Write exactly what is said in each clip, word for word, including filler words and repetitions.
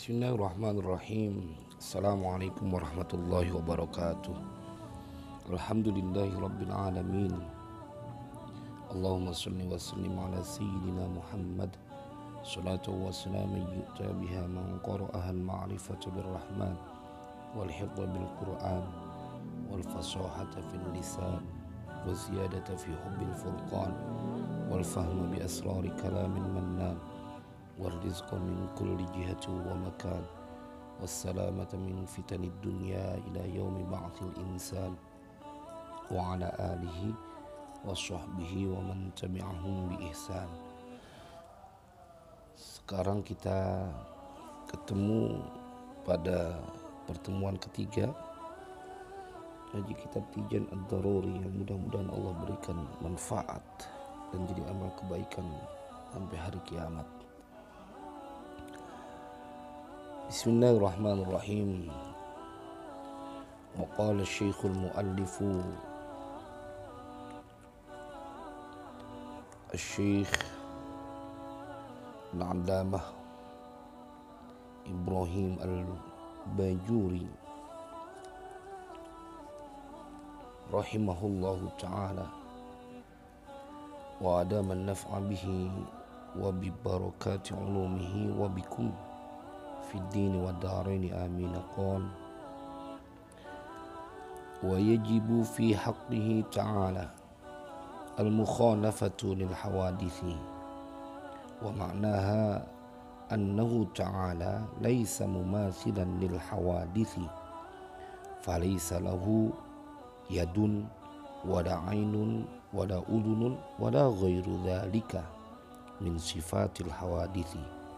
Bismillahirrahmanirrahim. Assalamualaikum warahmatullahi wabarakatuh. Alhamdulillahi rabbil alamin. Allahumma salli wa sallim ala sayyidina Muhammad. Salatu wa salaman yu'ta biha man qara'aha al-ma'rifata birrahman wal hifdha bil Qur'an wal fasahata fil lisan wa ziyadata fi hubbil furqan wal fahma bi asrari kalamin mannan والرزق من كل جهة ومكان والسلامة من فتن الدنيا إلى يوم بعث الإنسان وعلى آله وصحبه ومن تبعهم بإحسان. Sekarang kita ketemu pada pertemuan ketiga ngaji kitab Tijan Ad-Daruri yang mudah-mudahan Allah berikan manfaat dan jadi amal kebaikan sampai hari kiamat. Bismillahirrahmanirrahim. Wa qala Syekhul Muallifu Syekh Al-Allamah Ibrahim Al-Bajuri rahimahullahu ta'ala wa adama an-naf'a bihi wa bi barakati ulumihi wa bikum في الدين والدارين آمين. قال ويجب في حقه تعالى المخالفة للحوادث ومعناها أنه تعالى ليس مماثلا للحوادث فليس له يد ولا عين ولا أذن ولا غير ذلك من صفات الحوادث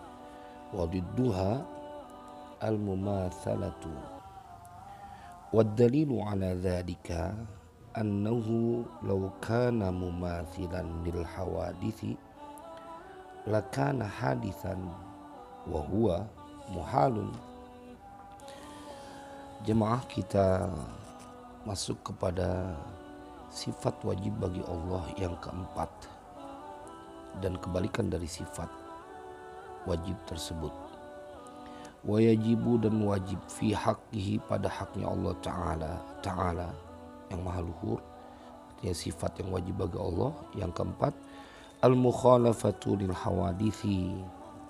وضدها المماثلة. والدليل على ذلك أنه لو كان مماثلا للحوادث لكان حادثا وهو محال. Jemaah, kita masuk kepada sifat wajib bagi Allah yang keempat dan kebalikan dari sifat wajib tersebut. Wajibu dan wajib fi haqqihi pada haknya Allah Ta'ala Ta'ala yang maha luhur, artinya sifat yang wajib bagi Allah. Yang keempat, al-mukhalafatu lil hawadithi,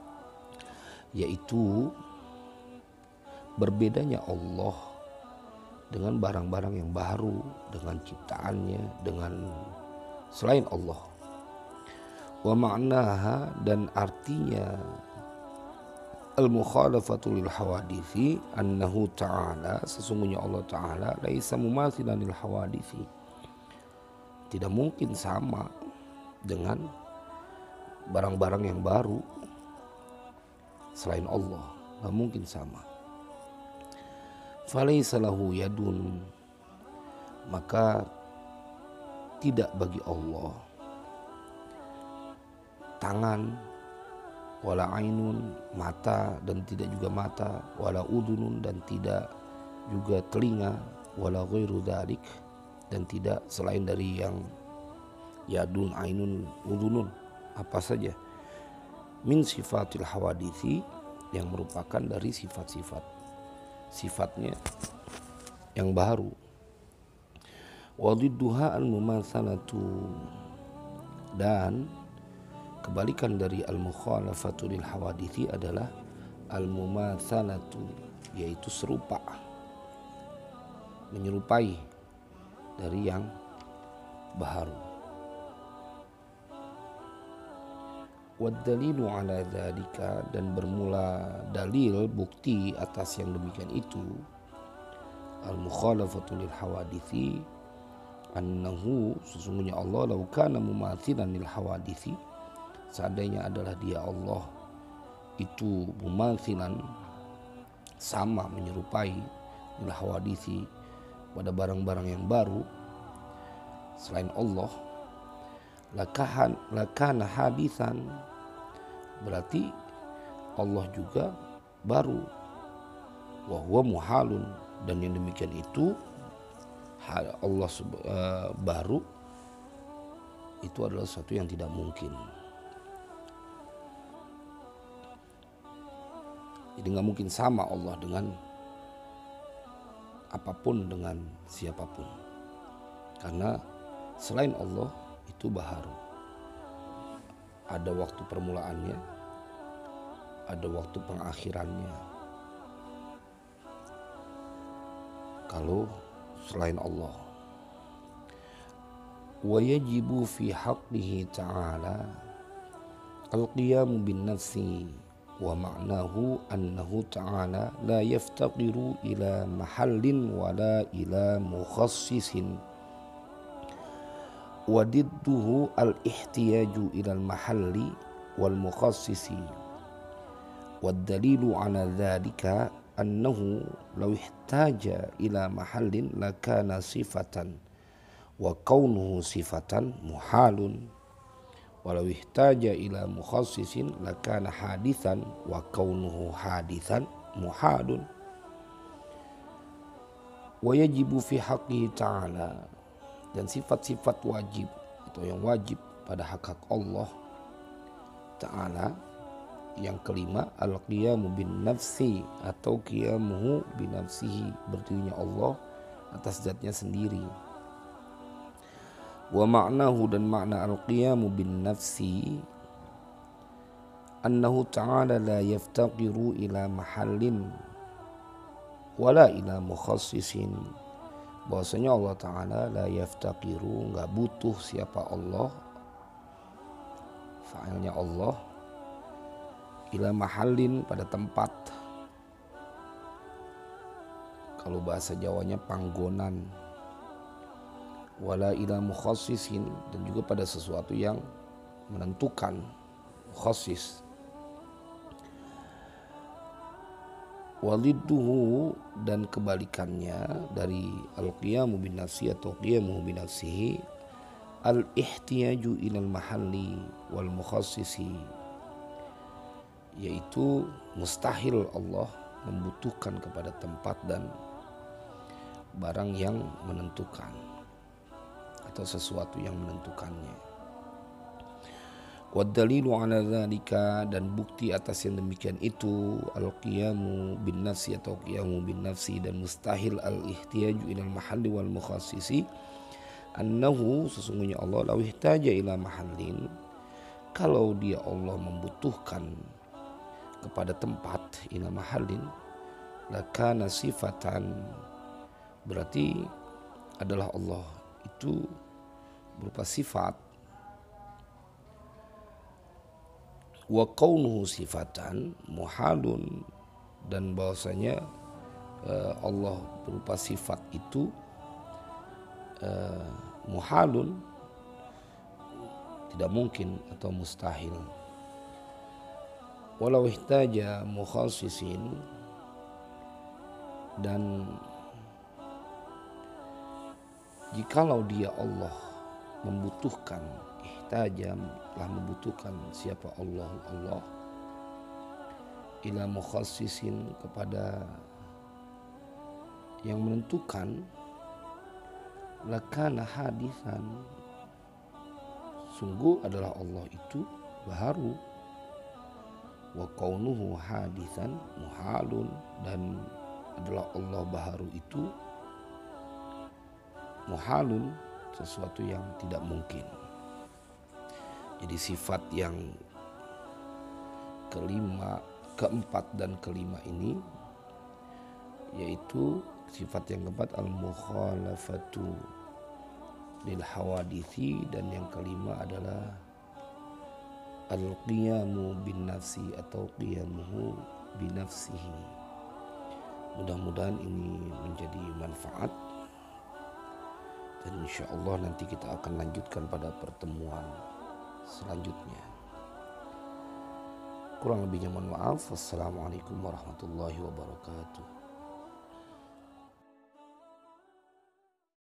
yaitu berbedanya Allah dengan barang-barang yang baru, dengan ciptaannya, dengan selain Allah. Wa ma'naha, dan artinya al-mukhalafatu lil hawadithi annahu ta'ala, sesungguhnya Allah Ta'ala laisa mumathilan lil hawadithi, tidak mungkin sama dengan barang-barang yang baru selain Allah, tidak mungkin sama. Falaisa lahu yadun, maka tidak bagi Allah tangan, wala ainun mata dan tidak juga mata, wala udunun dan tidak juga telinga, wala ghairu dzalik dan tidak selain dari yang yadun, ainun, udunun, apa saja min sifatil hawadithi, yang merupakan dari sifat-sifat sifatnya yang baru. Wadidduha al-mumatsalatu, dan kebalikan dari al-mukhalafatu lil hawadithi adalah al-mumatsalatu, yaitu serupa, menyerupai dari yang baru. Wad dalilu ala dzalika, dan bermula dalil bukti atas yang demikian itu, al-mukhalafatu lil hawadithi annahu, sesungguhnya Allah law kana mumathilan lil hawadithi, seandainya adalah dia Allah itu mumathilan, sama, menyerupai lil hawadithi, pada barang-barang yang baru selain Allah, lakahan lakana hadisan, berarti Allah juga baru, wa huwa muhalun, dan yang demikian itu Allah uh, baru itu adalah sesuatu yang tidak mungkin. Jadi nggak mungkin sama Allah dengan apapun, dengan siapapun. Karena selain Allah itu baharu. Ada waktu permulaannya, ada waktu pengakhirannya. Kalau selain Allah, wa yajibu fi haqqihi ta'ala al-qiyam bin nafsi wa ma'nahu annahu ta'ala la yaftaqiru ila mahallin wala ila mukhassisin wa didduhu al-ihtiyaju ila al-mahalli wal mukhassisi wad dalilu ala dhalika annahu law ihtaja ila mahallin lakana sifatan wa kaunuhu sifatan muhalun walau ihtaja ila mukhassisin lakana hadithan wa kaunuhu hadithan muhalun wa yajibu fi haqqihi ta'ala, dan sifat-sifat wajib atau yang wajib pada hak-hak Allah Ta'ala. Yang kelima, al-qiyamu bin nafsi atau qiyamuhu bin nafsihi, berdirinya Allah atas zatnya sendiri. Wa ma'nahu, dan makna al-qiyamu bin nafsi annahu ta'ala la yaftaqiru ila mahallin wala ila mukhassisin, bahwasanya Allah Ta'ala la yaftaqiru, enggak butuh siapa Allah, fa'ilnya Allah, ila mahallin, pada tempat, kalau bahasa Jawanya panggonan, wala ila mukhassisin, dan juga pada sesuatu yang menentukan, mukhassis. Walidduhu, dan kebalikannya dari al-qiyamu bin nafsi atau qiyamuhu bin nafsihi, al-ihtiyaju ilal mahalli wal mukhassisi, yaitu mustahil Allah membutuhkan kepada tempat dan barang yang menentukan atau sesuatu yang menentukannya. Wad dalilu ala dzalika, dan bukti atas yang demikian itu, al-qiyamu bin nafsi atau qiyamu bin nafsi, dan mustahil al-ihtiyaju ilal mahalli wal mukhassisi, annahu, sesungguhnya Allah, law ihtaja ila mahallin, kalau dia Allah membutuhkan kepada tempat, ila mahallin, lakana sifatan, berarti adalah Allah itu berupa sifat, wa kaunuhu sifatan muhalun, dan bahwasanya uh, Allah berupa sifat itu uh, muhalun, tidak mungkin atau mustahil. Walau ihtaja mukhassisin, dan jikalau dia Allah membutuhkan, ihtaja telah membutuhkan siapa Allah, Allah ila mukhassisin, kepada yang menentukan, lakana hadisan, sungguh adalah Allah itu baharu, wa kaunuhu hadisan muhalun, dan adalah Allah baharu itu muhalun, sesuatu yang tidak mungkin. Jadi sifat yang kelima, keempat dan kelima ini, yaitu sifat yang keempat al-mukhalafatu lil hawadithi, dan yang kelima adalah al-qiyamu bin nafsi atau qiyamuhu bin nafsihi. Mudah-mudahan ini menjadi manfaat, dan insya Allah nanti kita akan lanjutkan pada pertemuan selanjutnya. Kurang lebihnya mohon maaf. Wassalamualaikum warahmatullahi wabarakatuh.